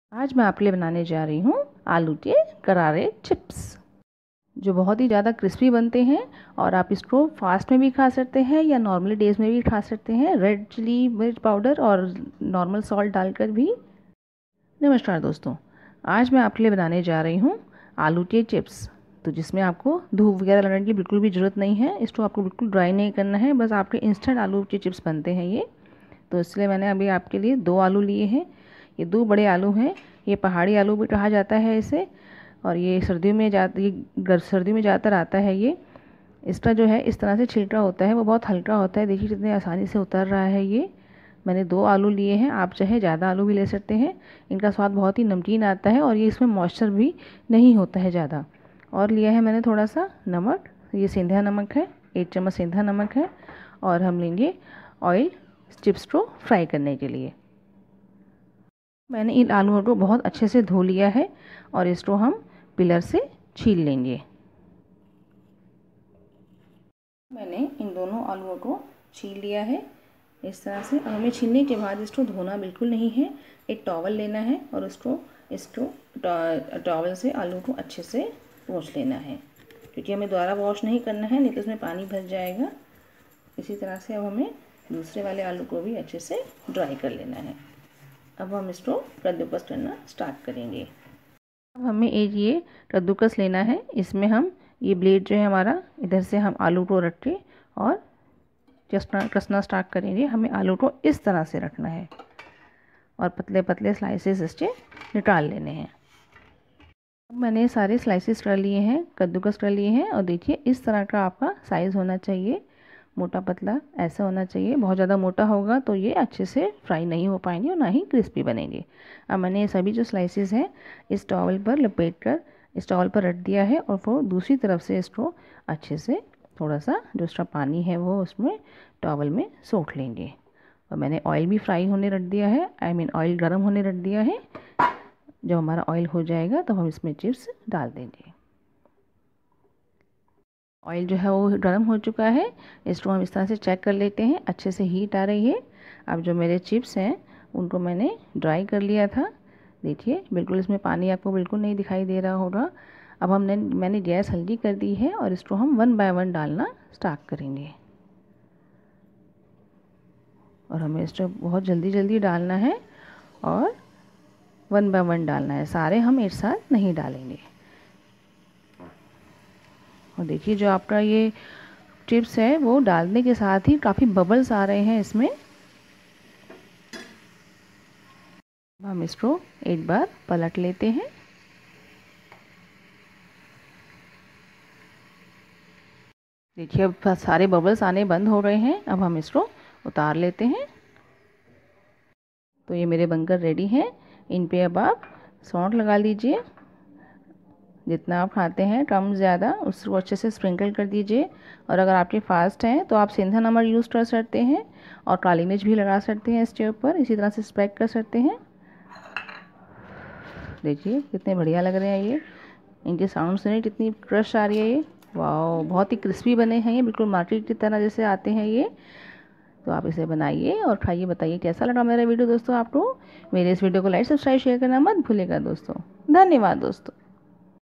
आज मैं आपके लिए बनाने जा रही हूँ आलू के करारे चिप्स, जो बहुत ही ज़्यादा क्रिस्पी बनते हैं और आप इसको फास्ट में भी खा सकते हैं या नॉर्मली डेज में भी खा सकते हैं, रेड चिली मिर्च पाउडर और नॉर्मल सॉल्ट डालकर भी। नमस्कार दोस्तों, आज मैं आपके लिए बनाने जा रही हूँ आलू के चिप्स, तो जिसमें आपको धूप वगैरह लगाने की बिल्कुल भी ज़रूरत नहीं है। इसको आपको बिल्कुल ड्राई नहीं करना है, बस आपके इंस्टेंट आलू के चिप्स बनते हैं ये। तो इसलिए मैंने अभी आपके लिए 2 आलू लिए हैं। ये 2 बड़े आलू हैं। ये पहाड़ी आलू भी कहा जाता है इसे, और ये सर्दियों में ज़्यादातर आता है ये। इसका जो है इस तरह से छिलका होता है, वो बहुत हल्का होता है। देखिए कितने आसानी से उतर रहा है ये। मैंने 2 आलू लिए हैं, आप चाहे ज़्यादा आलू भी ले सकते हैं। इनका स्वाद बहुत ही नमकीन आता है और ये इसमें मॉइस्चर भी नहीं होता है ज़्यादा। और लिया है मैंने थोड़ा सा नमक, ये सेंधा नमक है, 1 चम्मच सेंधा नमक है। और हम लेंगे ऑयल चिप्स को फ्राई करने के लिए। मैंने इन आलूओं को बहुत अच्छे से धो लिया है और इसको हम पिलर से छील लेंगे। मैंने इन दोनों आलूओं को छील लिया है इस तरह से। और हमें छीलने के बाद इसको धोना बिल्कुल नहीं है। एक टॉवल लेना है और इसको टॉवल से आलू को अच्छे से पोंछ लेना है, क्योंकि हमें दोबारा वॉश नहीं करना है, नहीं तो उसमें पानी भर जाएगा। इसी तरह से अब हमें दूसरे वाले आलू को भी अच्छे से ड्राई कर लेना है। अब हम इसको कद्दूकस करना स्टार्ट करेंगे। अब हमें एक ये कद्दूकस लेना है। इसमें हम ये ब्लेड जो है हमारा, इधर से हम आलू को रख के और कसना स्टार्ट करेंगे। हमें आलू को इस तरह से रखना है और पतले पतले स्लाइसेस इसके निकाल लेने हैं। अब मैंने सारे स्लाइसेस कर लिए हैं, कद्दूकस कर लिए हैं। और देखिए इस तरह का आपका साइज़ होना चाहिए, मोटा पतला ऐसा होना चाहिए। बहुत ज़्यादा मोटा होगा तो ये अच्छे से फ्राई नहीं हो पाएंगे और ना ही क्रिस्पी बनेंगे। अब मैंने ये सभी जो स्लाइसेस हैं इस टॉवल पर लपेट कर इस टॉवल पर रख दिया है और फिर दूसरी तरफ से इसको अच्छे से थोड़ा सा जो उसका पानी है वो उसमें टॉवल में सोख लेंगे। और मैंने ऑयल भी फ्राई होने रख दिया है, ऑयल गर्म होने रख दिया है। जब हमारा ऑयल हो जाएगा तो हम इसमें चिप्स डाल देंगे। ऑयल जो है वो गर्म हो चुका है। इसको हम इस तरह से चेक कर लेते हैं, अच्छे से हीट आ रही है। अब जो मेरे चिप्स हैं उनको मैंने ड्राई कर लिया था। देखिए बिल्कुल इसमें पानी आपको बिल्कुल नहीं दिखाई दे रहा होगा। अब मैंने गैस हल्की कर दी है और इसको हम 1 बाय 1 डालना स्टार्ट करेंगे। और हमें इसको बहुत जल्दी जल्दी डालना है और 1 बाय 1 डालना है, सारे हम एक साथ नहीं डालेंगे। और देखिए जो आपका ये चिप्स है वो डालने के साथ ही काफ़ी बबल्स आ रहे हैं इसमें। हम इसको एक बार पलट लेते हैं। देखिए अब सारे बबल्स आने बंद हो रहे हैं। अब हम इसको उतार लेते हैं। तो ये मेरे बनकर रेडी हैं। इन पे अब आप सॉल्ट लगा लीजिए, जितना आप खाते हैं कम ज़्यादा उसको अच्छे से स्प्रिंकल कर दीजिए। और अगर आपके फास्ट हैं तो आप सेंधा नमक यूज़ कर सकते हैं और काली मिर्च भी लगा सकते हैं इसके ऊपर, इसी तरह से स्प्रेड कर सकते हैं। देखिए कितने बढ़िया लग रहे हैं ये, इनके साउंड सुनिए कितनी क्रश आ रही है ये। वाह, बहुत ही क्रिस्पी बने हैं ये, बिल्कुल मार्केट की तरह जैसे आते हैं ये। तो आप इसे बनाइए और खाइए, बताइए कैसा लगा मेरा वीडियो दोस्तों आपको। मेरे इस वीडियो को लाइक सब्सक्राइब शेयर करना मत भूलिएगा दोस्तों। धन्यवाद दोस्तों।